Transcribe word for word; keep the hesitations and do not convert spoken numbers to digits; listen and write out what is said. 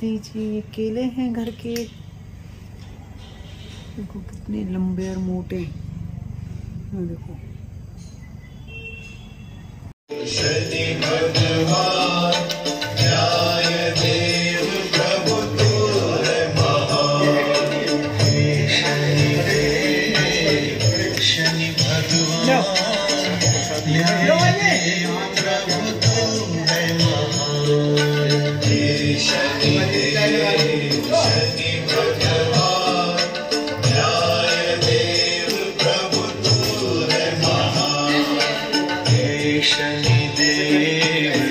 लीजिए ये केले हैं घर के, देखो कितने लंबे और मोटे, देखो। शनि भगवान न्याय देव प्रभु तू है महान। शनि देव शनि भगवान न्याय देव प्रभु तू है महान। शनि देव शनि भगवान न्याय देव प्रभु तू है महान। शनि देव